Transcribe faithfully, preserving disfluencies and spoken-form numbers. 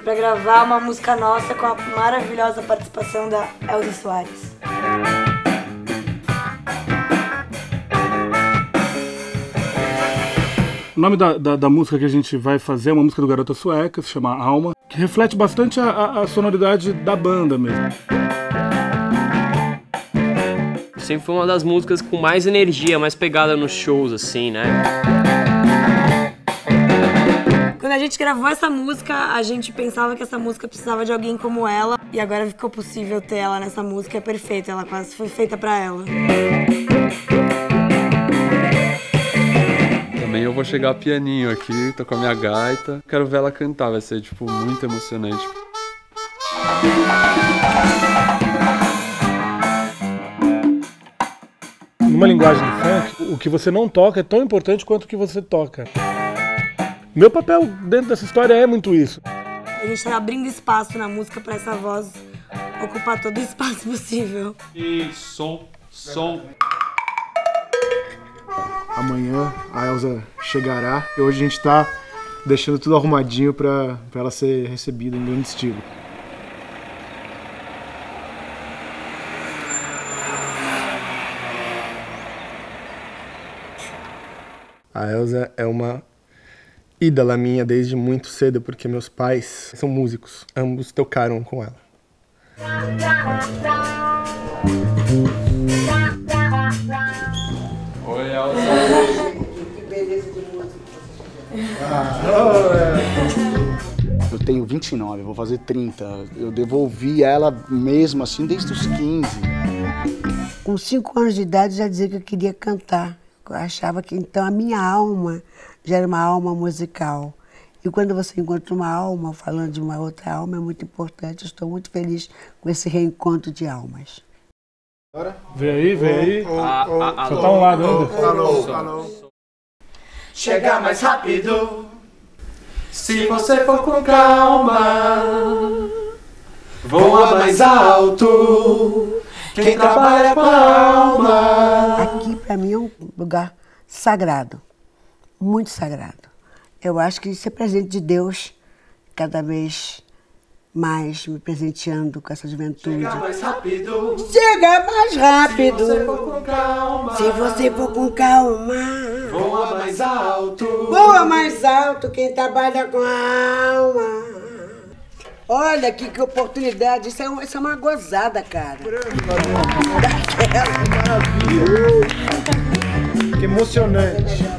pra gravar uma música nossa com a maravilhosa participação da Elza Soares. O nome da, da, da música que a gente vai fazer é uma música do Garota Sueca, se chama Alma, que reflete bastante a, a, a sonoridade da banda mesmo. Sempre foi uma das músicas com mais energia, mais pegada nos shows, assim, né? Quando a gente gravou essa música, a gente pensava que essa música precisava de alguém como ela, e agora ficou possível ter ela nessa música, é perfeita, ela quase foi feita pra ela. Também eu vou chegar pianinho aqui, tô com a minha gaita. Quero ver ela cantar, vai ser, tipo, muito emocionante. Numa linguagem do funk, o que você não toca é tão importante quanto o que você toca. Meu papel dentro dessa história é muito isso. A gente tá abrindo espaço na música pra essa voz ocupar todo o espaço possível. E som, som. Amanhã a Elza chegará e hoje a gente tá deixando tudo arrumadinho pra, pra ela ser recebida em grande estilo. A Elza é uma ídola minha desde muito cedo, porque meus pais são músicos, ambos tocaram com ela. Oi, Elza. Que beleza de música. Eu tenho vinte e nove, vou fazer trinta. Eu devolvi ela mesmo assim desde os quinze. Com cinco anos de idade já dizia que eu queria cantar. Eu achava que então a minha alma já era uma alma musical. E quando você encontra uma alma falando de uma outra alma é muito importante. Eu estou muito feliz com esse reencontro de almas. Vem aí, vem aí. Oh, oh, oh, Só tá um lado ainda. Alô, alô. Chega mais rápido, se você for com calma. Voa mais alto, quem trabalha com a alma. Aqui para mim é um lugar sagrado, muito sagrado. Eu acho que isso é presente de Deus, cada vez mais me presenteando com essa juventude. Chega mais rápido, Chega mais rápido, se você for com calma. se você for com calma. Voa mais alto, Voa mais alto quem trabalha com a alma. Olha que, que oportunidade, isso é, um, isso é uma gozada, cara. Que emocionante.